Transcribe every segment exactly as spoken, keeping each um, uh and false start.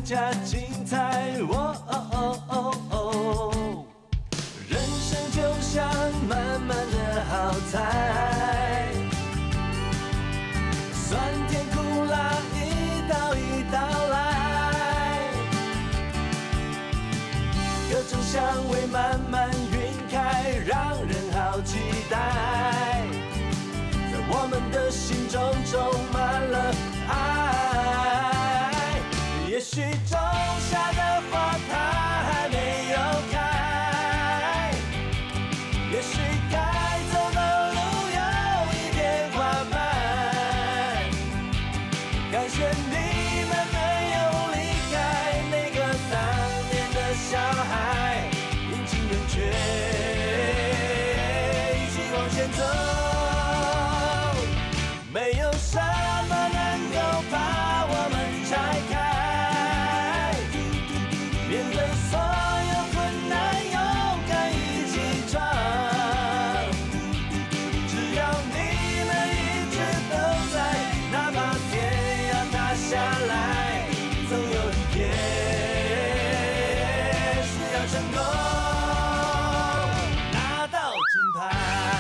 加精彩。哦哦哦哦哦，人生就像满满的好菜，酸甜苦辣一道一道来，各种香味慢慢晕开，让人好期待。在我们的心中充满了爱，也许种下的花它还没有开，也许该走的路有一点缓慢。感谢你们没有离开那个当年的小孩，迎进人群，一起往前走。没有什么能够把我们拆开，面对所有困难，勇敢一起闯。只要你们一直都在，哪怕天要塌下来，总有一天是要成功拿到金牌。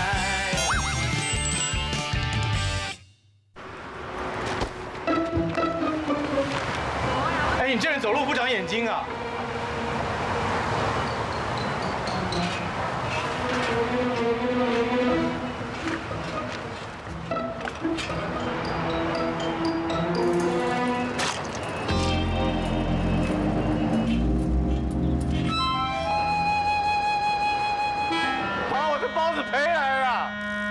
哎，你这人走路不长眼睛啊！把我的包子赔来了！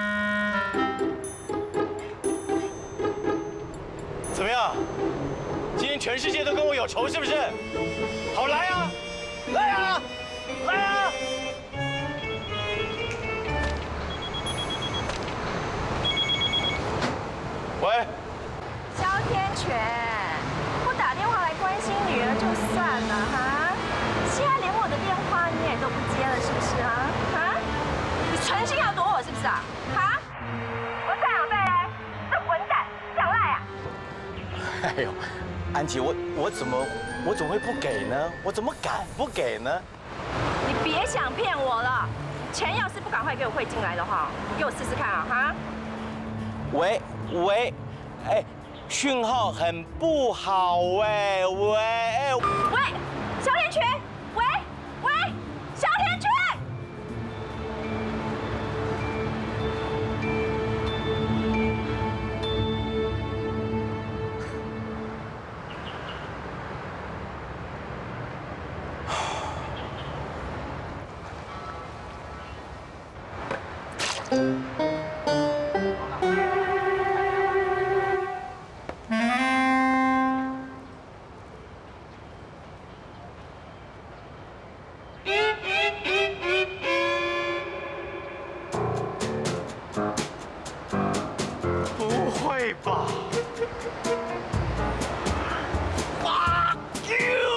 怎么样？今天全世界都跟我有仇是不是？好，来啊，来啊，来啊！喂， 萧天全，不打电话来关心女儿就算了哈，现在连我的电话你也都不接了，是不是啊？啊？你存心要躲我是不是啊？哈？我赡养费嘞？这混蛋想赖啊！ 哎呦，安琪，我我怎么我怎么会不给呢？我怎么敢不给呢？ 你别想骗我了，钱要是不赶快给我汇进来的话，你给我试试看啊！哈？ 喂喂，哎，讯号很不好哎，喂哎喂，萧天全，喂喂，萧天全。 不会吧 ？Fuck you！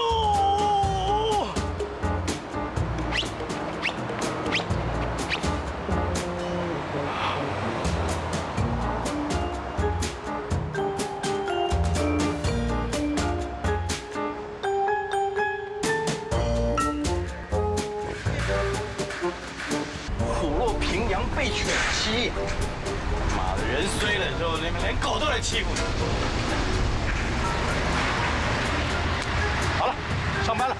虎落平阳被犬欺。妈的，人衰了之后，你们连狗都来欺负你。好了，上班了。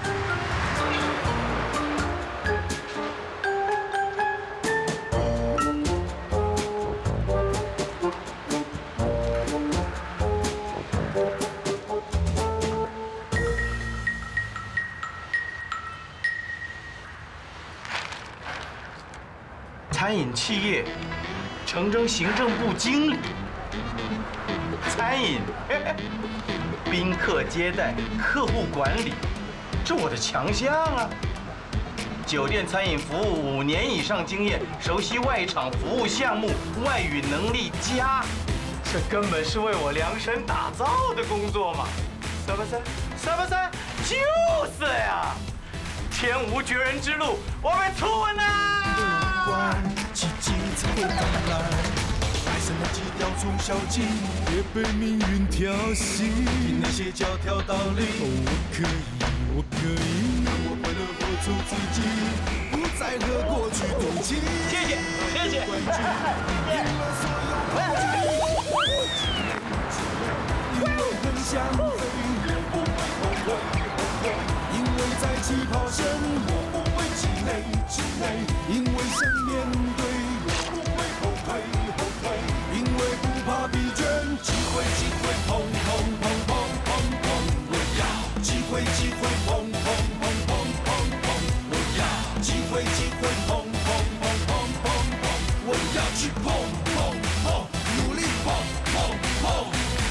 餐饮企业诚征行政部经理，餐饮、宾客接待、客户管理，这我的强项啊！酒店餐饮服务五年以上经验，熟悉外场服务项目，外语能力佳，这根本是为我量身打造的工作嘛！是不是？是不是？就是呀！天无绝人之路，我被出呢！ 不管奇迹才会到来，白生那几条粗小径，别被命运挑衅。听那些教条道理，哦，我可以，我可以，让我快乐活出自己，不再和过去赌气。 谢谢，谢谢。 冠军，赢了所有抗拒。因为很想飞，我不会后悔，后悔。因为在起跑线，我不会气馁，气馁。因为想面对，我不会后退，后退。因为不怕疲倦，机会，机会，砰砰砰砰砰砰，我要机会，机会，砰砰砰砰砰砰，我要机会，机会，砰砰砰砰砰砰，我要去碰碰碰，努力碰碰碰。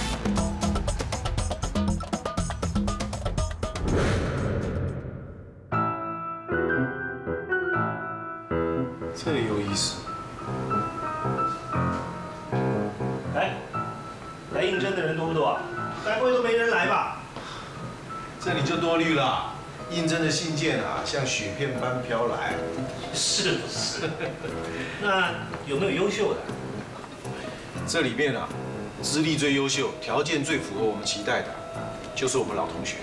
这个有意思。 哎，来应征的人多不多啊？该不会都没人来吧？ 这你就多虑了，应征的信件啊，像雪片般飘来。 是不是？那有没有优秀的？ 这里面啊，资历最优秀、条件最符合我们期待的，就是我们老同学。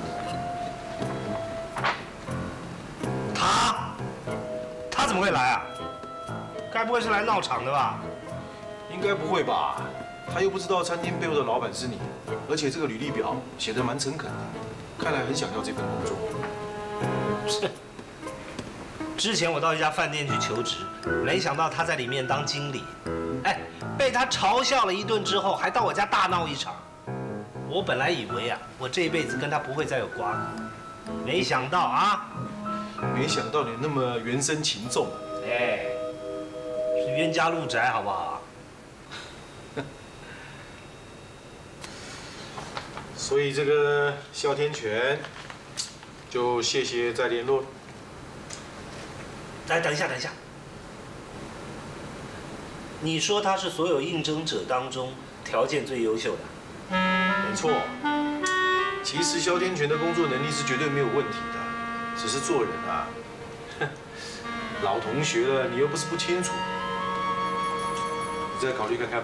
他，他怎么会来啊？该不会是来闹场的吧？ 应该不会吧？他又不知道餐厅背后的老板是你，而且这个履历表写得蛮诚恳的，看来很想要这份工作。 是。之前我到一家饭店去求职，没想到他在里面当经理，哎，被他嘲笑了一顿之后，还到我家大闹一场。我本来以为啊，我这一辈子跟他不会再有瓜葛，没想到啊， 没想到你那么原生情重。 哎，是冤家路窄，好不好？ 所以这个哮天犬，就谢谢再联络。 来，等一下，等一下。你说他是所有应征者当中条件最优秀的？ 没错。其实哮天犬的工作能力是绝对没有问题的，只是做人啊，老同学了，你又不是不清楚，你再考虑看看吧。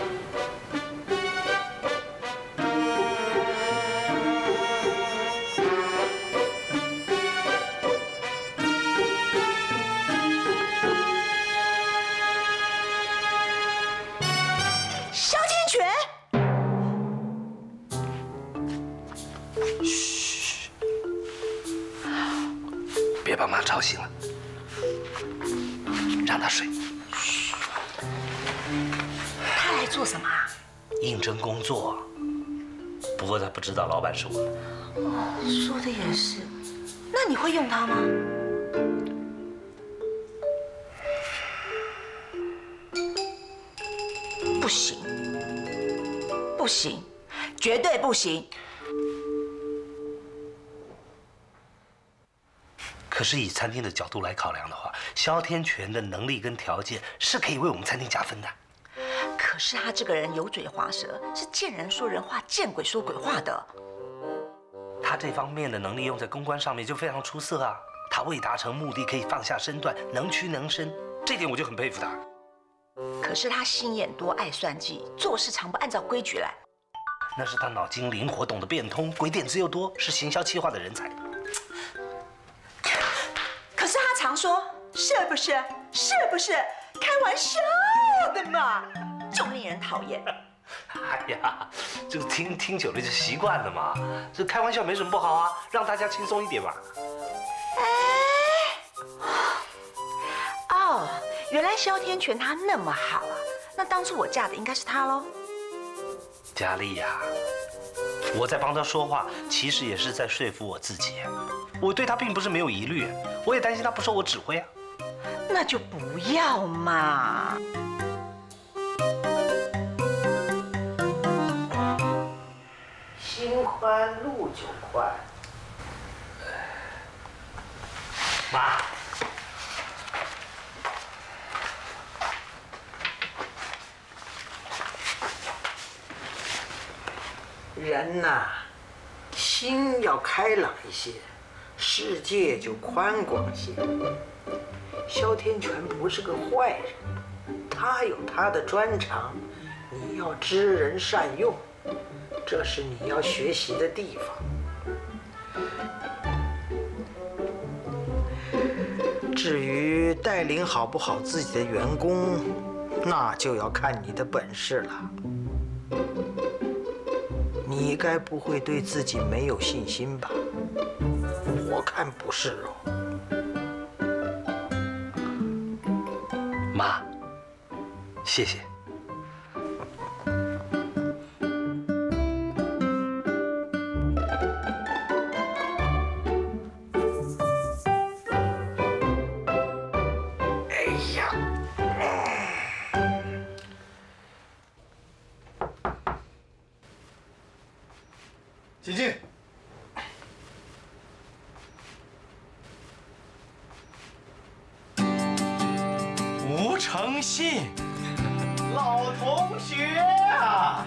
别把妈吵醒了，让她睡。 他来做什么啊？ 应征工作，不过他不知道老板是我。 哦，说的也是。那你会用它吗？不行，不行，绝对不行。 可是以餐厅的角度来考量的话，哮天犬的能力跟条件是可以为我们餐厅加分的。 可是他这个人油嘴滑舌，是见人说人话，见鬼说鬼话的。 他这方面的能力用在公关上面就非常出色啊。他为达成目的可以放下身段，能屈能伸，这点我就很佩服他。 可是他心眼多，爱算计，做事常不按照规矩来。 那是他脑筋灵活，懂得变通，鬼点子又多，是行销企划的人才。 可是他常说是不是？是不是？开玩笑的嘛，就令人讨厌。 哎呀，这个听听久了就习惯了嘛。这开玩笑没什么不好啊，让大家轻松一点嘛。 哎，哦，原来哮天犬他那么好啊，那当初我嫁的应该是他喽。 佳丽呀，我在帮他说话，其实也是在说服我自己。我对他并不是没有疑虑，我也担心他不受我指挥啊。 那就不要嘛。 心宽路就宽。 妈， 人呐，心要开朗一些，世界就宽广些。哮天犬不是个坏人， 他有他的专长，你要知人善用，这是你要学习的地方。至于带领好不好自己的员工，那就要看你的本事了。你该不会对自己没有信心吧？我看不是哦。 妈，谢谢。 请进。 吴承信，老同学啊！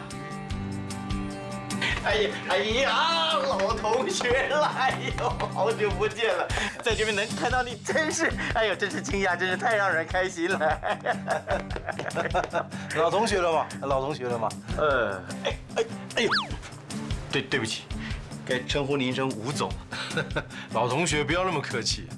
哎呀哎呀，老同学了！哎呦，好久不见了，在这边能看到你，真是，哎呦，真是惊讶，真是太让人开心了。 老同学了吗？老同学了吗？ 呃，哎哎哎呦，对对不起，该称呼您一声吴总。 老同学不要那么客气。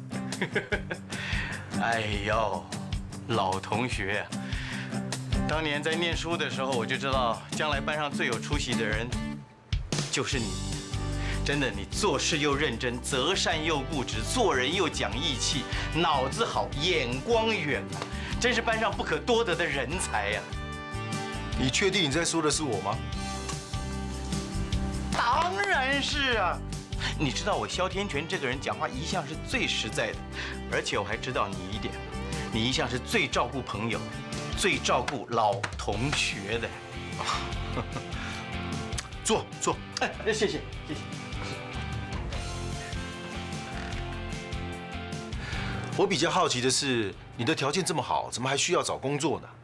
哎呦，老同学，当年在念书的时候，我就知道将来班上最有出息的人就是你。真的，你做事又认真，择善又固执，做人又讲义气，脑子好，眼光远，真是班上不可多得的人才呀！ 你确定你在说的是我吗？ 当然是啊！你知道我萧天全这个人讲话一向是最实在的，而且我还知道你一点，你一向是最照顾朋友、最照顾老同学的。 坐坐。 哎，谢谢谢谢。 我比较好奇的是，你的条件这么好，怎么还需要找工作呢？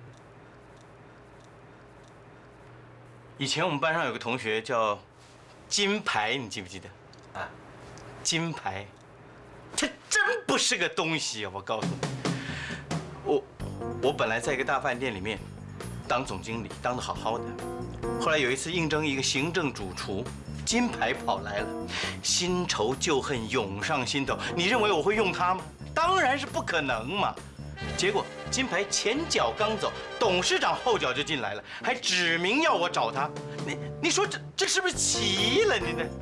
以前我们班上有个同学叫金牌，你记不记得？啊，金牌，他真不是个东西啊！我告诉你，我我本来在一个大饭店里面当总经理，当得好好的。后来有一次应征一个行政主厨，金牌跑来了，新仇旧恨涌上心头。你认为我会用他吗？当然是不可能嘛！结果金牌前脚刚走，董事长后脚就进来了，还指明要我找他。你你说这这是不是奇了？你这。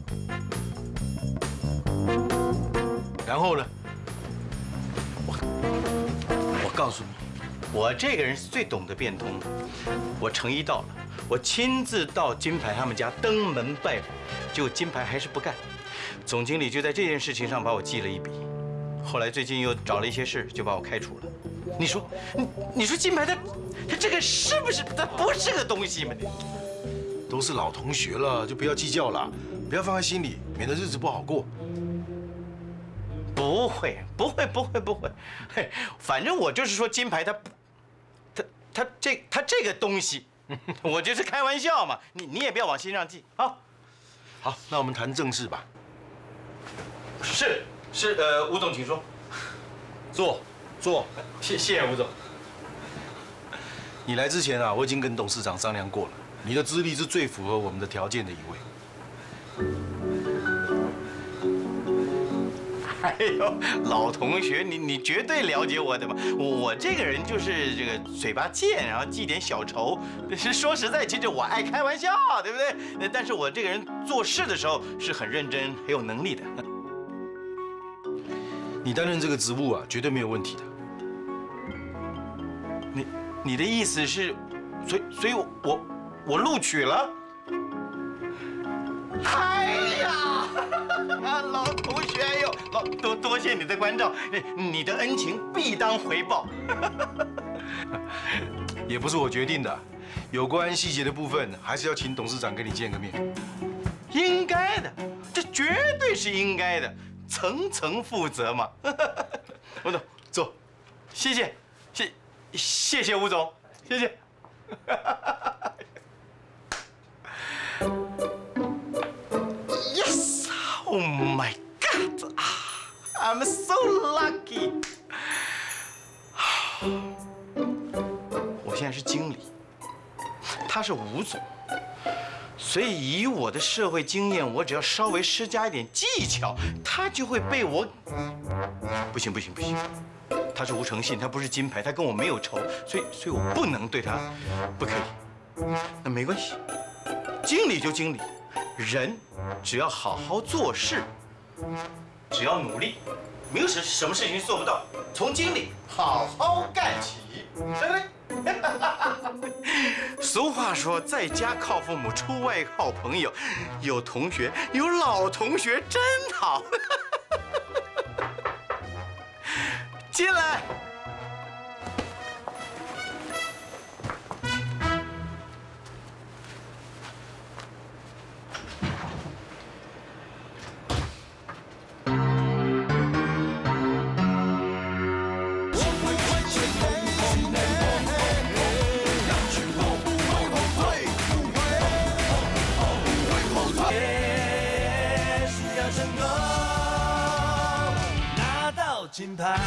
然后呢？ 我我告诉你，我这个人是最懂得变通的。我诚意到了，我亲自到金牌他们家登门拜访，结果金牌还是不干。总经理就在这件事情上把我记了一笔。后来最近又找了一些事，就把我开除了。你说，你你说金牌他他这个是不是他不是个东西吗？你都是老同学了，就不要计较了，不要放在心里，免得日子不好过。 不会，不会，不会，不会。嘿，反正我就是说金牌他他他这他这个东西，我就是开玩笑嘛，你你也不要往心上记啊。 好，那我们谈正事吧。 是。是，呃，吴总，请说。 坐，坐。 谢谢吴总。 你来之前啊，我已经跟董事长商量过了，你的资历是最符合我们的条件的一位。 哎呦，老同学，你你绝对了解我的嘛。我我这个人就是这个嘴巴贱，然后记点小仇。是说实在，其实我爱开玩笑，对不对？但是我这个人做事的时候是很认真、很有能力的。 你担任这个职务啊，绝对没有问题的。 你你的意思是，所以所以我我我录取了？哎呀，啊老同学，哎呦，老多多谢你的关照，你你的恩情必当回报。 也不是我决定的，有关细节的部分还是要请董事长跟你见个面。 应该的，这绝对是应该的。层层负责嘛，吴总坐，谢谢，谢谢谢吴总，谢谢。Yes, oh my God, I'm so lucky. 现在是经理，他是吴总，所以以我的社会经验，我只要稍微施加一点技巧，他就会被我。不行不行不行，他是吴承信，他不是金牌，他跟我没有仇，所以所以我不能对他，不可以。那没关系，经理就经理，人只要好好做事，只要努力，没有什什么事情做不到。从经理好好干起，对不对？俗话说，在家靠父母，出外靠朋友。有同学，有老同学真好。进来。 金牌。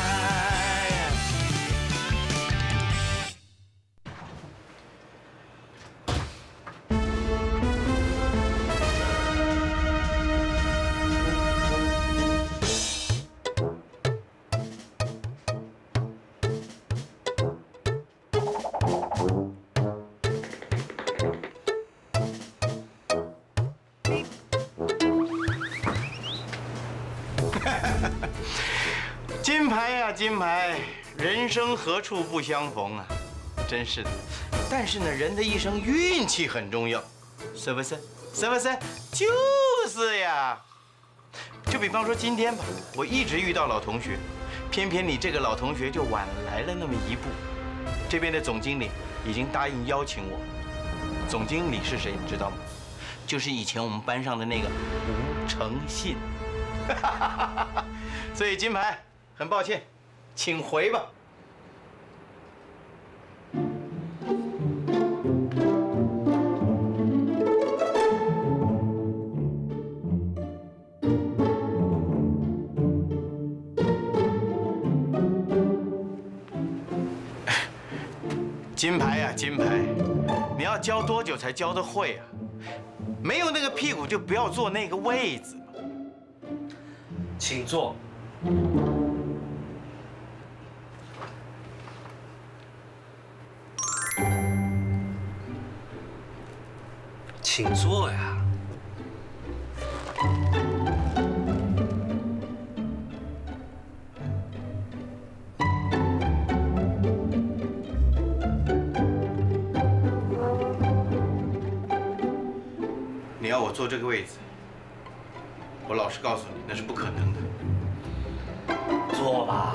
金牌呀，金牌，人生何处不相逢啊！真是的。但是呢，人的一生运气很重要，是不是？是不是？就是呀。就比方说今天吧，我一直遇到老同学，偏偏你这个老同学就晚来了那么一步。这边的总经理已经答应邀请我。总经理是谁，你知道吗？就是以前我们班上的那个吴承信。所以金牌。很抱歉，请回吧。金牌呀，金牌，你要教多久才教得会啊？没有那个屁股就不要坐那个位子。 请坐。请坐呀。 你要我坐这个位子，我老实告诉你，那是不可能的。 坐吧。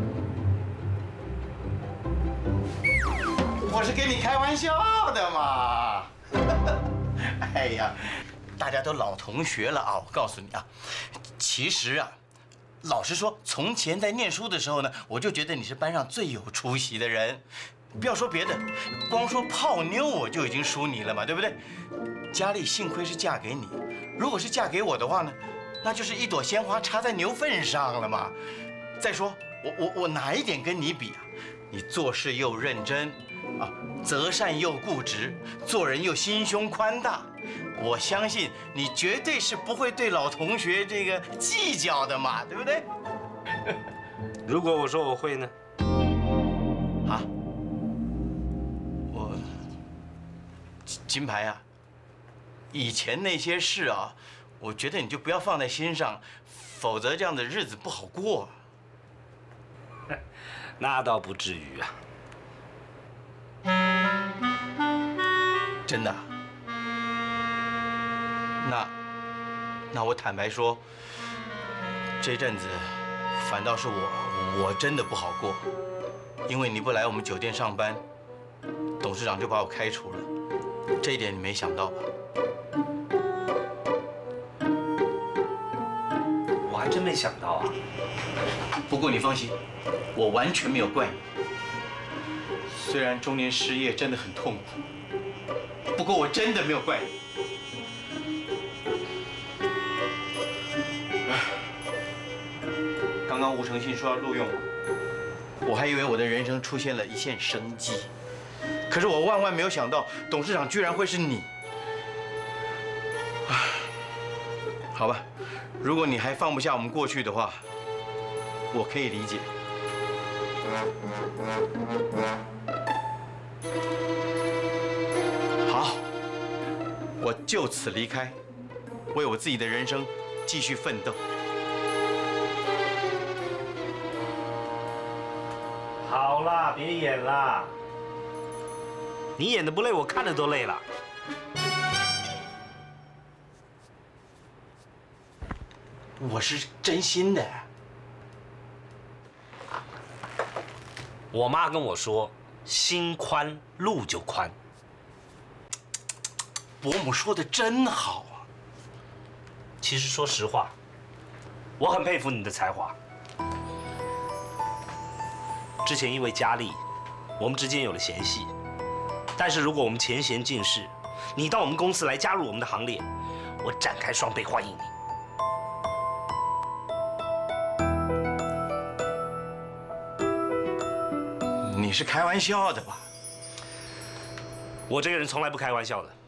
我是跟你开玩笑的嘛。哎呀，大家都老同学了啊！我告诉你啊，其实啊，老实说，从前在念书的时候呢，我就觉得你是班上最有出息的人。不要说别的，光说泡妞我就已经输你了嘛，对不对？佳丽幸亏是嫁给你，如果是嫁给我的话呢，那就是一朵鲜花插在牛粪上了嘛。再说，我我我哪一点跟你比啊？你做事又认真。啊，择善又固执，做人又心胸宽大，我相信你绝对是不会对老同学这个计较的嘛，对不对？ 如果我说我会呢？ 啊，我金牌啊，以前那些事啊，我觉得你就不要放在心上，否则这样的日子不好过。 那倒不至于啊。 真的？那那我坦白说，这阵子反倒是我我真的不好过，因为你不来我们酒店上班，董事长就把我开除了，这一点你没想到吧？ 我还真没想到啊。 不过你放心，我完全没有怪你。虽然中年失业真的很痛苦，不过我真的没有怪你。刚刚吴承信说要录用我，我还以为我的人生出现了一线生机， 可是我万万没有想到，董事长居然会是你。唉，好吧，如果你还放不下我们过去的话，我可以理解。好，我就此离开，为我自己的人生继续奋斗。 好啦，别演啦，你演的不累，我看着都累了。 我是真心的。 我妈跟我说，心宽路就宽。 伯母说的真好啊。 其实说实话，我很佩服你的才华。之前因为佳丽，我们之间有了嫌隙。但是如果我们前嫌尽释，你到我们公司来加入我们的行列，我展开双倍欢迎你。 你是开玩笑的吧？ 我这个人从来不开玩笑的。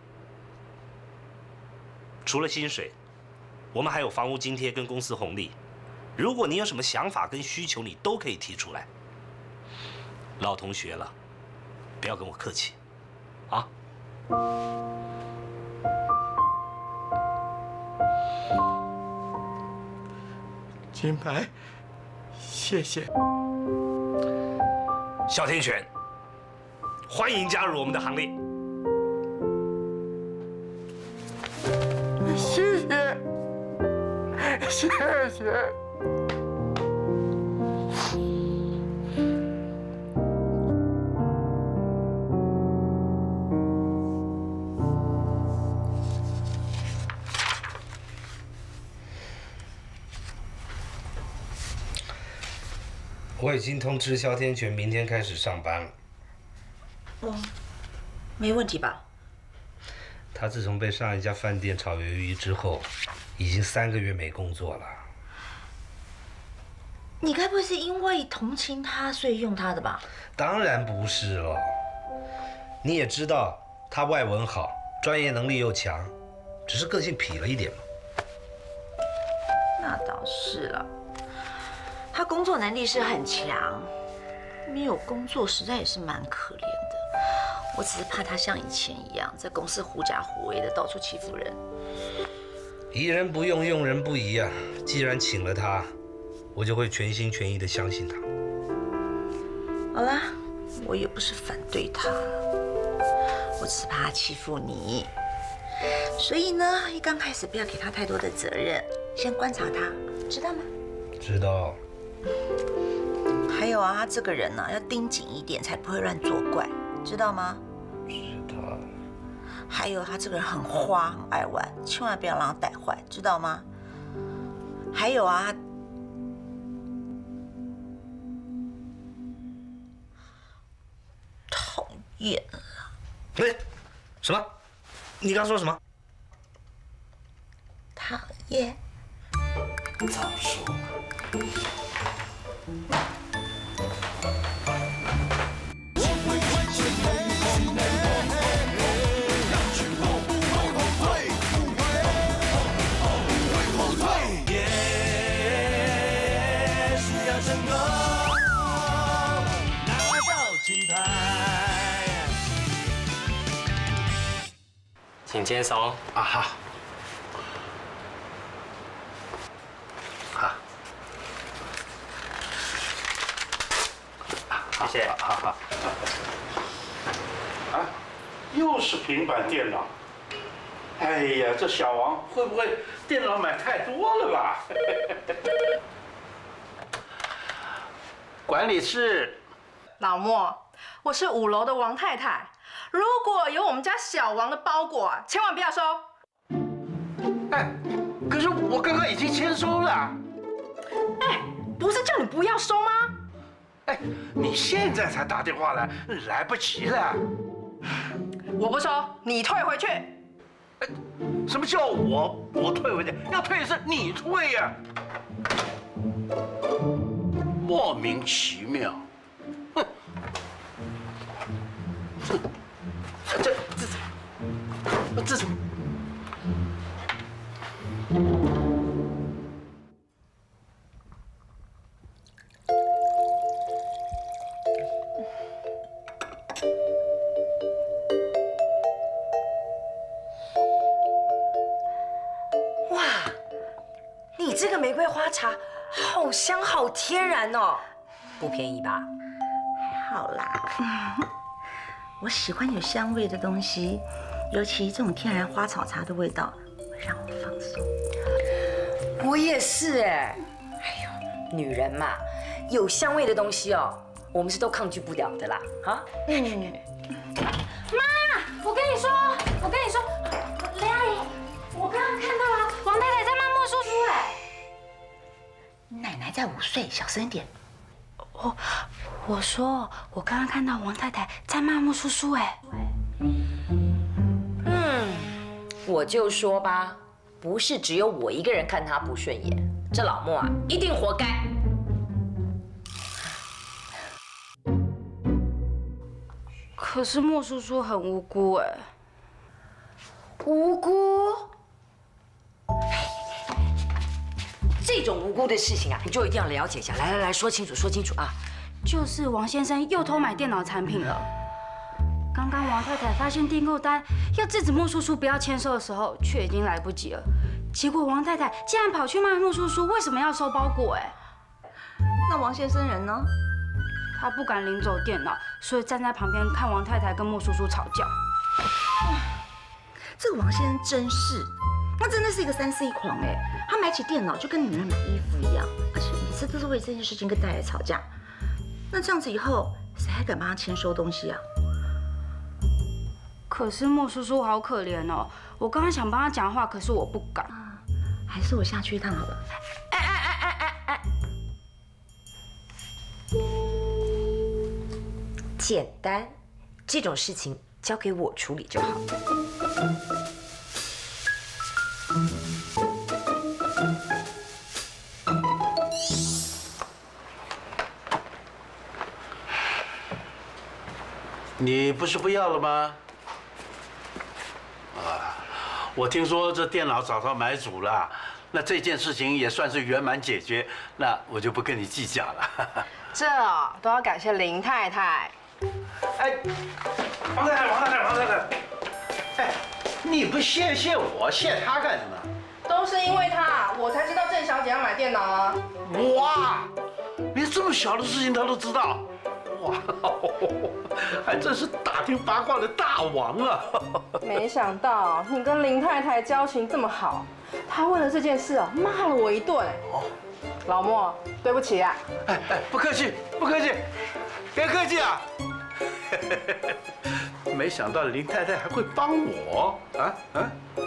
除了薪水，我们还有房屋津贴跟公司红利。如果你有什么想法跟需求，你都可以提出来。老同学了，不要跟我客气，啊？ 金牌，谢谢。 哮天犬，欢迎加入我们的行列。 谢谢，谢谢。 我已经通知哮天犬，明天开始上班了。 哦，没问题吧？ 他自从被上一家饭店炒鱿鱼之后，已经三个月没工作了。 你该不会是因为同情他，所以用他的吧？ 当然不是了。你也知道，他外文好，专业能力又强，只是个性痞了一点嘛。 那倒是了。他工作能力是很强，没有工作实在也是蛮可怜的。我只是怕他像以前一样，在公司狐假虎威的到处欺负人。 疑人不用，用人不疑啊！既然请了他，我就会全心全意的相信他。 好啦，我也不是反对他，我只是怕他欺负你。所以呢，一刚开始不要给他太多的责任，先观察他，知道吗？ 知道。 还有啊，他这个人呢、啊，要盯紧一点，才不会乱作怪，知道吗？ 知道。 还有他这个人很花，很爱玩，千万不要让他带坏，知道吗？还有啊，讨厌了。 哎，什么？你刚说什么？ 讨厌。 早说嘛。 请接收。 啊哈，好， 谢谢。 好好。 啊，又是平板电脑。哎呀，这小王会不会电脑买太多了吧？管理室。 老莫，我是五楼的王太太。如果有我们家小王的包裹啊，千万不要收。 哎，可是我刚刚已经签收了。 哎，不是叫你不要收吗？ 哎，你现在才打电话来，来不及了。 我不收，你退回去。 哎，什么叫我我退回去？要退的是你退呀、啊！莫名其妙。哼。 这这这。 你这个玫瑰花茶好香好天然哦，不便宜吧？ 还好啦，我喜欢有香味的东西，尤其这种天然花草茶的味道会让我放松。 我也是哎，哎呦，女人嘛，有香味的东西哦，我们是都抗拒不了的啦，啊？嗯。 妈，我跟你说，我跟你说，雷阿姨，我刚刚看到了王太太在骂莫叔叔哎。 奶奶在午睡，小声一点。 我我说，我刚刚看到王太太在骂莫叔叔哎。 嗯，我就说吧，不是只有我一个人看他不顺眼，这老莫啊，一定活该。 可是莫叔叔很无辜哎。 无辜？这种无辜的事情啊，你就一定要了解一下。来来来说清楚，说清楚啊！ 就是王先生又偷买电脑产品了。刚刚王太太发现订购单，要制止莫叔叔不要签收的时候，却已经来不及了。结果王太太竟然跑去骂莫叔叔为什么要收包裹？哎， 那王先生人呢？ 他不敢领走电脑，所以站在旁边看王太太跟莫叔叔吵架。 这个王先生真是，他真的是一个三 C 狂哎！他买起电脑就跟女人买衣服一样，而且每次都是为这件事情跟太太吵架。那这样子以后，谁还敢帮他签收东西啊？ 可是莫叔叔好可怜哦，我刚刚想帮他讲话，可是我不敢。 啊，还是我下去一趟好了。 哎哎哎哎哎哎！简单，这种事情交给我处理就好。 你不是不要了吗？啊，我听说这电脑找到买主了，那这件事情也算是圆满解决，那我就不跟你计较了。 这哦，都要感谢林太太。 哎，王太太，王太太，王太太，哎，你不谢谢我，谢她干什么？ 都是因为他，我才知道郑小姐要买电脑啊。 哇，连这么小的事情她都知道。 哇，还真是打听八卦的大王啊！ 没想到你跟林太太交情这么好，她为了这件事哦骂了我一顿。哦，老莫，对不起啊。 哎哎，不客气，不客气，别客气啊！没想到林太太还会帮我啊啊！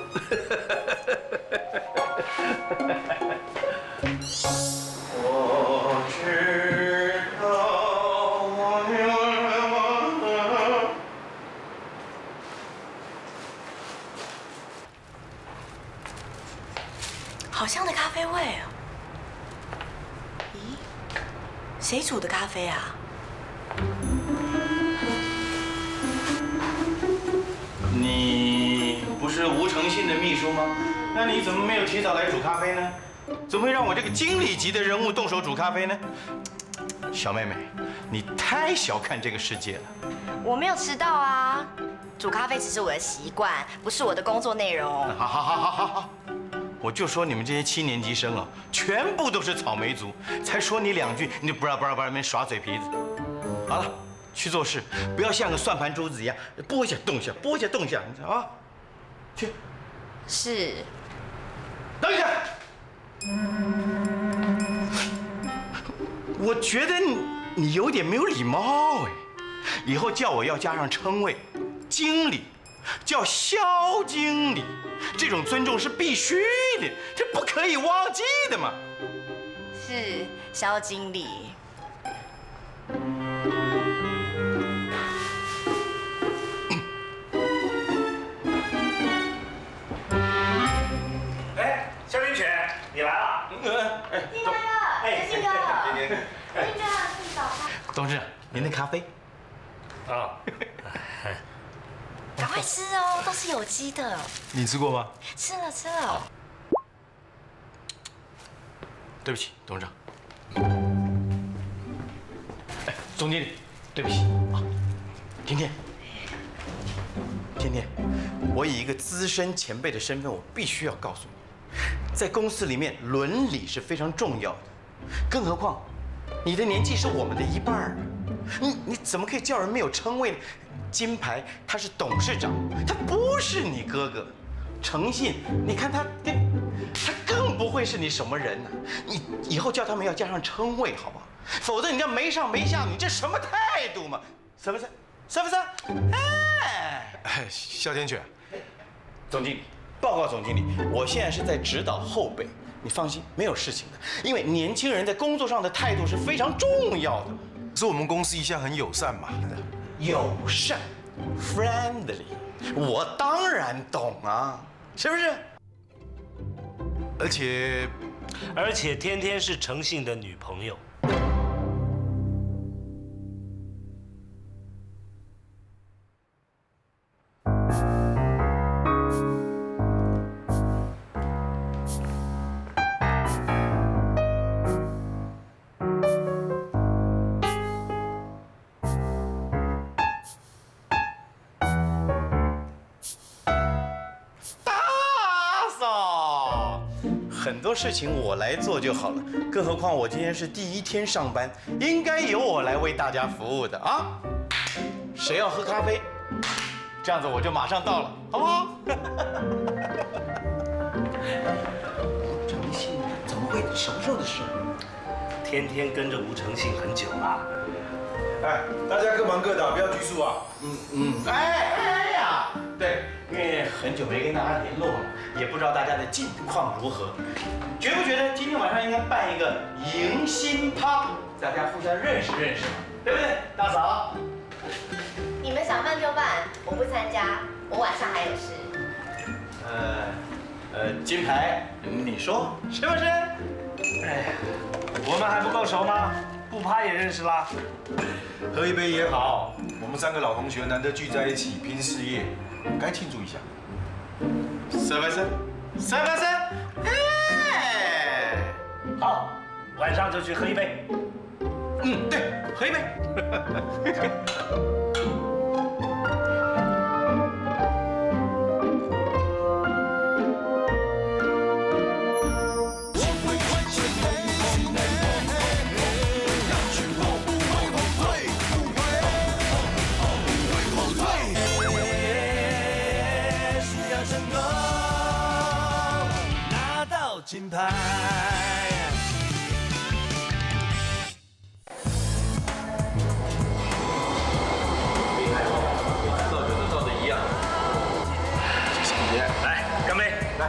我知道。 好香的咖啡味哦！咦，谁煮的咖啡啊？ 你不是吴承信的秘书吗？那你怎么没有提早来煮咖啡呢？怎么会让我这个经理级的人物动手煮咖啡呢？小妹妹，你太小看这个世界了。 我没有迟到啊，煮咖啡只是我的习惯，不是我的工作内容。 好好好好好好。 我就说你们这些七年级生啊，全部都是草莓族。才说你两句，你就不知道不知道不知道那边耍嘴皮子。好了，去做事，不要像个算盘珠子一样，拨一下动一下，拨一下动一下，你知道啊？去。 是。 等一下。我觉得你你有点没有礼貌哎，以后叫我要加上称谓，经理，叫肖经理。 这种尊重是必须的，这不可以忘记的嘛。 是，肖经理。 哎，肖云犬，你来了。 你来了，陈信哥。陈信哥，你早。 董事长，您的咖啡。 啊。 赶快吃哦，都是有机的。 你吃过吗？ 吃了吃了。 对不起，董事长。哎，总经理，对不起啊，甜甜，甜甜，我以一个资深前辈的身份，我必须要告诉你，在公司里面伦理是非常重要的，更何况你的年纪是我们的一半儿，你你怎么可以叫人没有称谓呢？金牌他是董事长，他不是你哥哥。诚信，你看他跟他更不会是你什么人呢？你以后叫他们要加上称谓，好不好？否则你这没上没下，你这什么态度嘛？是不是？是不是？哎， 哎，哮天犬， 总经理，报告总经理，我现在是在指导后辈，你放心，没有事情的。因为年轻人在工作上的态度是非常重要的。 是我们公司一向很友善嘛。 友善 ，friendly， 我当然懂啊，是不是？ 而且， 而且天天是诚信的女朋友。 很多事情我来做就好了，更何况我今天是第一天上班，应该由我来为大家服务的啊！谁要喝咖啡？这样子我就马上到了，好不好？ 诚信怎么会什么时候的事？ 天天跟着吴诚信很久了。 哎，大家各忙各的，不要拘束啊。 嗯嗯，哎哎呀，对，因为很久没跟大家联络了，也不知道大家的近况如何。觉不觉得今天晚上应该办一个迎新趴，大家互相认识认识嘛，对不对，大嫂？ 你们想办就办，我不参加，我晚上还有事。 呃呃，金牌，你说是不是？ 哎，我们还不够熟吗？不趴也认识啦。 喝一杯也好，我们三个老同学难得聚在一起拼事业，该庆祝一下。 是不是？是不是？哎， 好，晚上就去喝一杯。 嗯，对，喝一杯。 金牌。 造酒都造的一样。谢谢姐， 来干杯！ 来。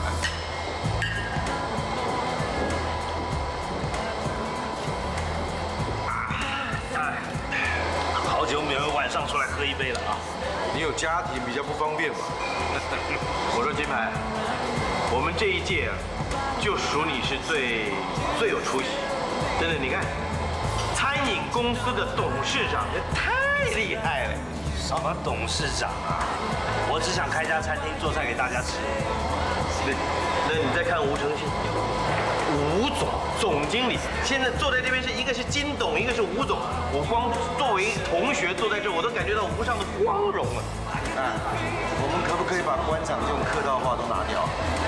哎，好久没有晚上出来喝一杯了啊！ 你有家庭比较不方便嘛？ 我说金牌，我们这一届啊。就属你是最最有出息，真的，你看，餐饮公司的董事长也太厉害了。 什么董事长啊？我只想开家餐厅做菜给大家吃。 那那你再看吴诚信，吴总总经理，现在坐在这边是一个是金董，一个是吴总。我光作为同学坐在这，我都感觉到无上的光荣了。 啊，我们可不可以把馆长这种客套话都拿掉？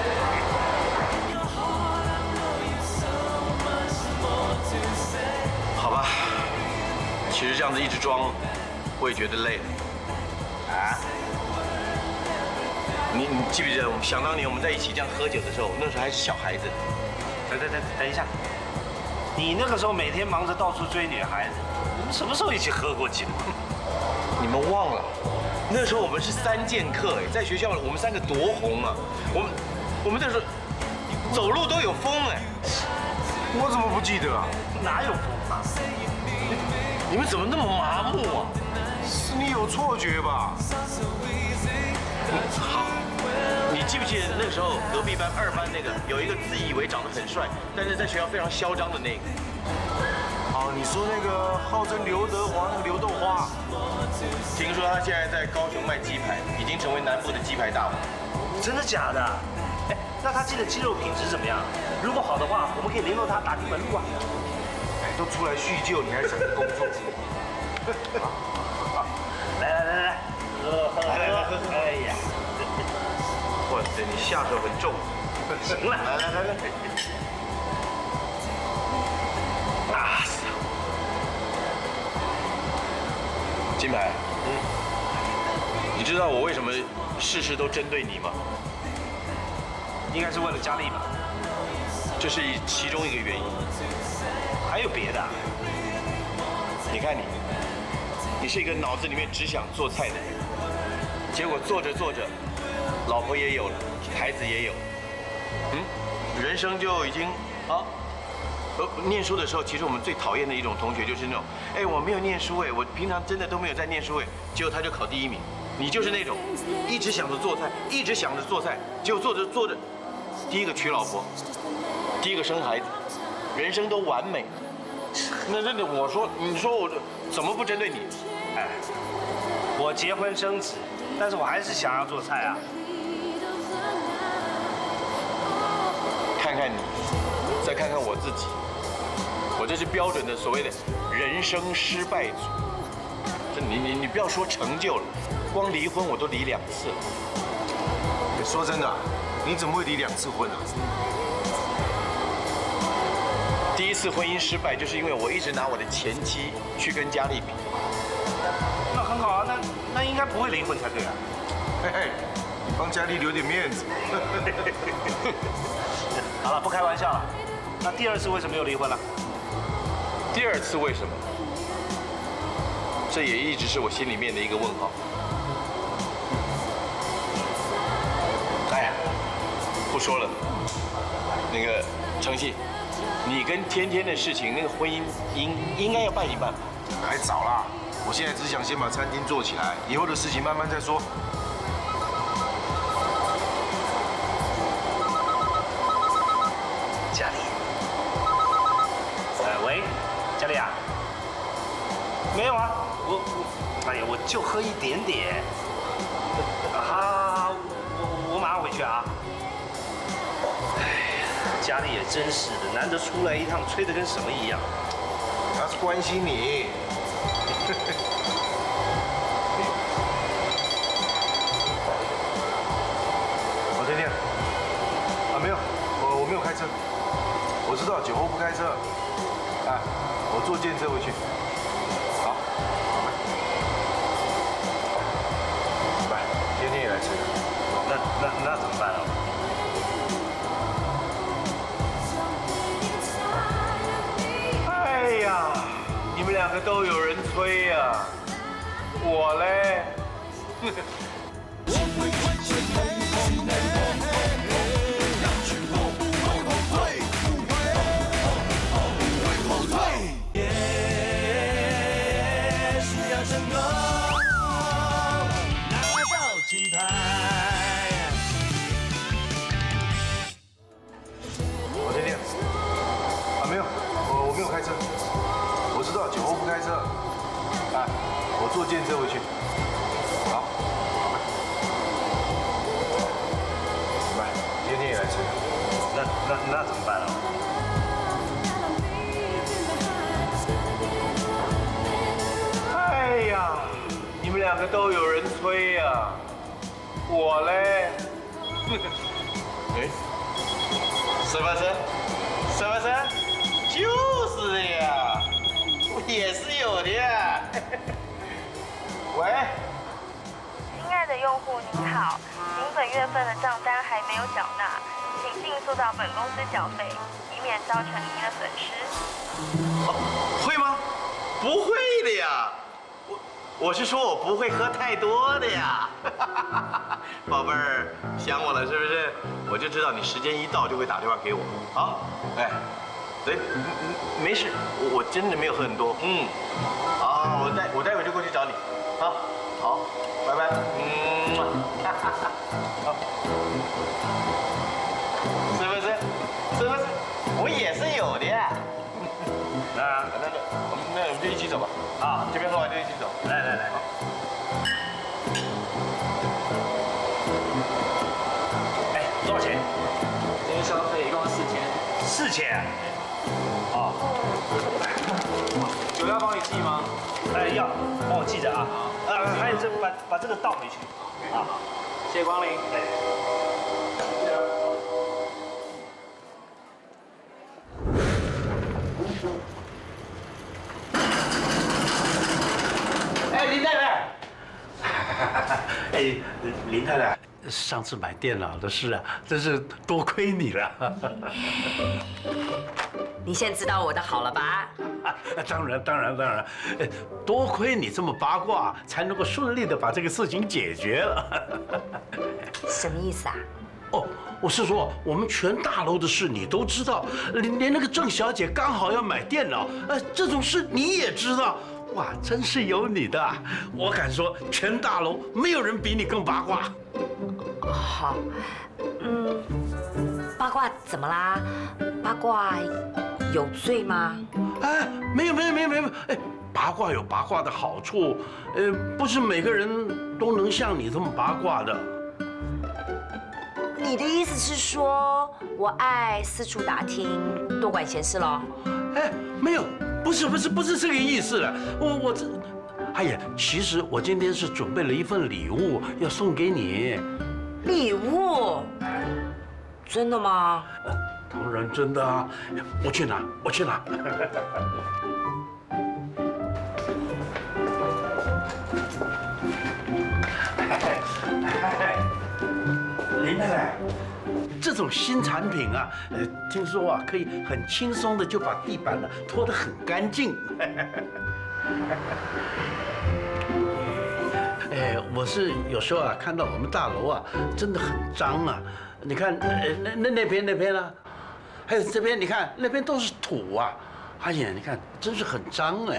好吧，其实这样子一直装，我也觉得累了。啊？你你记不记得，我们想当年我们在一起这样喝酒的时候，那时候还是小孩子。 等等等等一下，你那个时候每天忙着到处追女孩子，我们什么时候一起喝过酒？ 你们忘了，那时候我们是三剑客哎，在学校我们三个多红啊！我们我们那时候走路都有风哎。 我怎么不记得啊？ 哪有风啊？ 你们怎么那么麻木啊？ 是你有错觉吧？ 好，你记不记得那个时候隔壁班二班那个有一个自以为长得很帅，但是在学校非常嚣张的那个？ 哦，你说那个号称刘德华那个刘豆花， 听说他现在在高雄卖鸡排，已经成为南部的鸡排大王。 真的假的？哎，那他鸡的鸡肉品质怎么样？如果好的话，我们可以联络他打听门路啊。 哎，都出来叙旧，你还想着工作？ 来来来来，喝喝喝！哎呀， 哇塞，你下手很重。 行了，来来来来。啊！ 金牌，嗯，你知道我为什么事事都针对你吗？ 应该是为了佳丽吧？ 这是其中一个原因。 还有别的？ 你看你，你是一个脑子里面只想做菜的人，结果做着做着，老婆也有了，孩子也有，嗯，人生就已经啊。呃，念书的时候，其实我们最讨厌的一种同学就是那种，哎，我没有念书哎，我平常真的都没有在念书哎，结果他就考第一名。你就是那种一直想着做菜，一直想着做菜，结果做着做着，第一个娶老婆，第一个生孩子，人生都完美。那真的，我说，你说我怎么不针对你？ 哎，我结婚生子，但是我还是想要做菜啊。 看看你，再看看我自己。我这是标准的所谓的人生失败组。这你你你不要说成就了，光离婚我都离两次了。 说真的，你怎么会离两次婚啊？ 第一次婚姻失败，就是因为我一直拿我的前妻去跟佳丽比。 那很好啊，那那应该不会离婚才对啊。 嘿嘿，帮佳丽留点面子。 好了，不开玩笑了。那第二次为什么又离婚了？ 第二次为什么？这也一直是我心里面的一个问号。哎呀，不说了。那个程曦，你跟天天的事情，那个婚姻应应该要办一办吧？ 还早啦，我现在只想先把餐厅做起来，以后的事情慢慢再说。 佳丽，呃，喂，佳丽啊，没有啊，我我，哎呀，我就喝一点点。啊，我我马上回去啊。哎呀，佳丽也真是的，难得出来一趟，吹得跟什么一样。 他是关心你。我天天，啊没有，我我没有开车。我知道酒后不开车。哎，我坐电车回去。好，来，天天也来吃。 那那那怎么办啊？ 哎呀，你们两个都有人催呀，我嘞， 是要成功拿到金牌。 我天天，啊没有，我我没有开车。我知道酒后不开车。哎，我坐电车回去。好，来，天天也来吃。 那那那怎么办啊？ 哎呀，你们两个都有人催呀，我嘞，哎，是不是？是不是？就是的呀，我也是有的呀。喂， 亲爱的用户您好，您本月份的账单还没有缴纳，请尽速到本公司缴费，以免造成您的损失。 哦，会吗？不会的呀，我我是说我不会喝太多的呀。宝贝儿，想我了是不是？我就知道你时间一到就会打电话给我。好，哎，对，没事，我我真的没有喝很多。嗯，好，我待我待会就过去找你。好，好，拜拜。嗯，好，是不是？是不是？我也是有的。 那那个，我们那我们就一起走吧。啊，这边说完就一起走。来来来。 哎，多少钱？ 今天消费一共四千。 四千。哦。 有要帮你记吗？ 哎，要，帮我记着啊。啊，还有这把把这个倒回去。啊， 谢谢光临。 哎。 哎，林太太。哎，林太太，上次买电脑的事啊，真是多亏你了。 你现在知道我的好了吧？ 当然，当然，当然，多亏你这么八卦，才能够顺利的把这个事情解决了。 什么意思啊？ 哦，我是说，我们全大楼的事你都知道，连连那个郑小姐刚好要买电脑，呃，这种事你也知道。哇，真是有你的！我敢说，全大楼没有人比你更八卦。 好，嗯，八卦怎么啦？八卦有罪吗？ 哎，没有没有没有没有，哎，八卦有八卦的好处，呃，不是每个人都能像你这么八卦的。 你的意思是说我爱四处打听，多管闲事喽？ 哎，没有，不是不是不是这个意思了。我我这，哎呀，其实我今天是准备了一份礼物要送给你。 礼物？真的吗？ 当然真的啊！我去拿，我去拿。林太太，这种新产品啊，呃，听说啊，可以很轻松的就把地板呢拖得很干净。哎，我是有时候啊，看到我们大楼啊，真的很脏啊。你看，呃，那那那边那边啊，还有这边，你看那边都是土啊。哎呀，你看，真是很脏哎。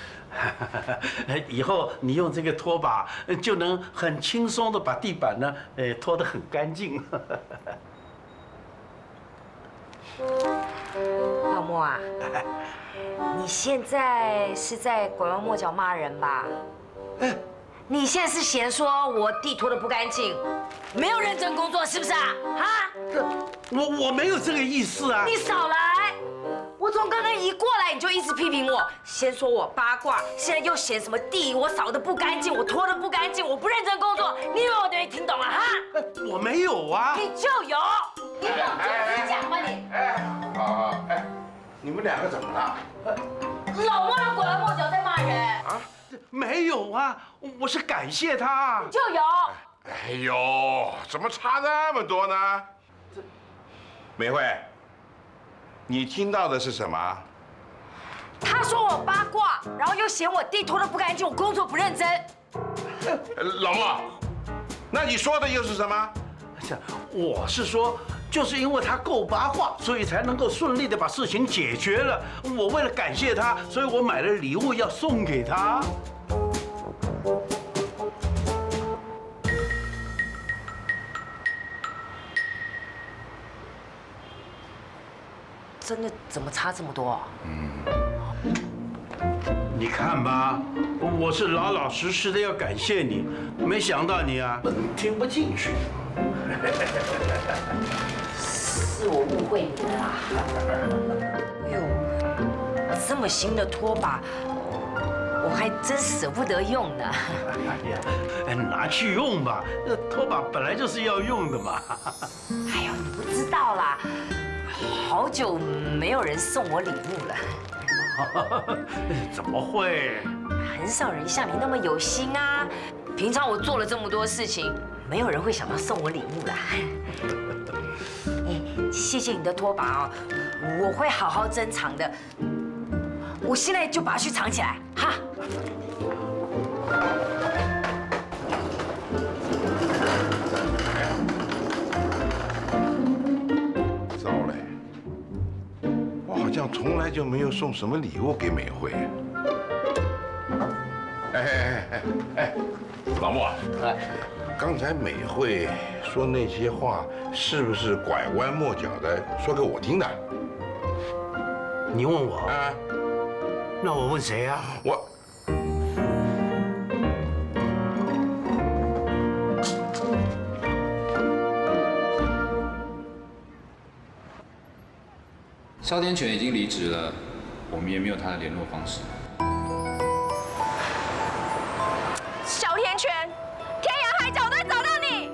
以后你用这个拖把，就能很轻松的把地板呢，呃，拖得很干净。 老莫啊，你现在是在拐弯抹角骂人吧？哎，你现在是嫌说我地拖得不干净，没有认真工作是不是啊？啊？ 我我没有这个意思啊！ 你少来！我从刚刚一过来你就一直批评我，先说我八卦，现在又嫌什么地我扫得不干净，我拖得不干净，我不认真工作，你以为我没听懂啊？哈！ 我没有啊！ 你就有，你有就讲吧你！ 哎，好好，哎，你们两个怎么了？ 老莫的拐弯抹角在骂人啊？没有啊，我是感谢他。 就有。 哎呦，怎么差那么多呢？美惠。你听到的是什么？ 他说我八卦，然后又嫌我地拖得不干净，我工作不认真。 老莫，那你说的又是什么？ 我是说，就是因为他够八卦，所以才能够顺利的把事情解决了。我为了感谢他，所以我买了礼物要送给他。 真的怎么差这么多？嗯， 你看吧，我是老老实实的要感谢你，没想到你啊听不进去。 是我误会你了啦。哎呦，这么新的拖把，我还真舍不得用呢。 哎呀，哎，拿去用吧，这拖把本来就是要用的嘛。 哎呦，你不知道啦。好久没有人送我礼物了。 怎么会？ 很少人像你那么有心啊！平常我做了这么多事情，没有人会想到送我礼物啦。哎，谢谢你的拖把哦，我会好好珍藏的。我现在就把它去藏起来，哈。 好像从来就没有送什么礼物给美惠。哎哎哎哎，老莫，哎，刚才美惠说那些话，是不是拐弯抹角的说给我听的？ 你问我啊？ 那我问谁呀？ 我。 萧天全已经离职了，我们也没有他的联络方式。 萧天全，天涯海角我都会找到你。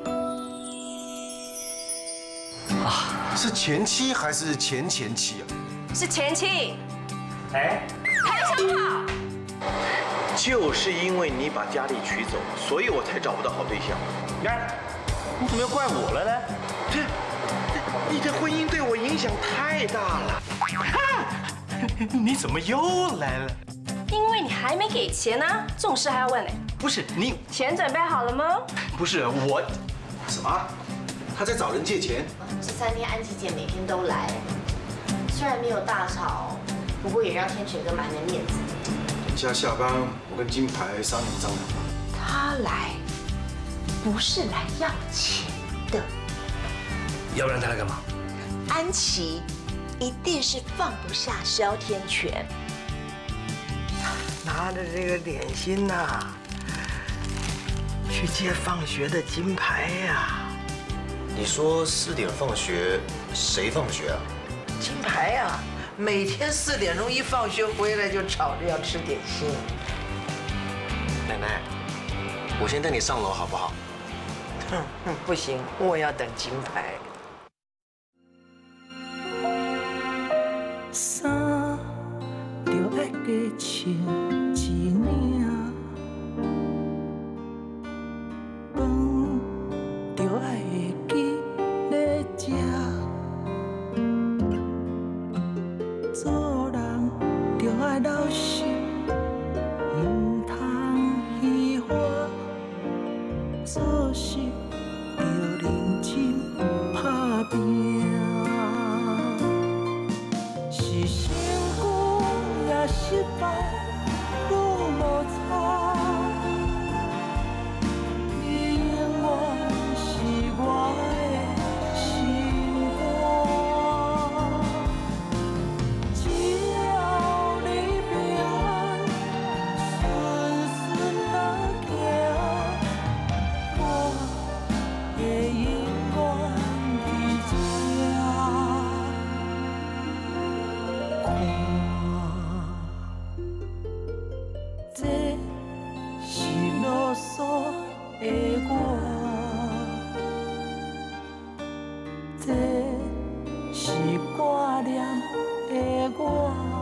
啊，是前妻还是前前妻啊？ 是前妻。 哎， 还想跑？ 就是因为你把佳丽娶走，所以我才找不到好对象。你看，你怎么又怪我了呢？这。 你的婚姻对我影响太大了。 你怎么又来了？ 因为你还没给钱呢、啊，这种事还要问呢？ 不是你钱准备好了吗？ 不是我， 什么？他在找人借钱？ 这三天安琪姐每天都来，虽然没有大吵，不过也让天全哥蛮没面子。 等一下下班，我跟金牌商量商量。 他来不是来要钱的。 要不然他来干嘛？ 安琪一定是放不下萧天全， 拿着这个点心呐、啊，去接放学的金牌呀。 你说四点放学，谁放学啊？ 金牌呀，每天四点钟一放学回来就吵着要吃点心。 奶奶，我先带你上楼好不好？ 哼哼，不行，我要等金牌。 衫就爱加穿一领，饭就爱会记咧食，做人就爱老实，唔通虚华，做事就认真打拼。 是成功也失败，拢无差。你永远是我的心肝。只要你平安，顺顺啊行，我会永远伫这。 这是啰嗦的我，这是挂念的我。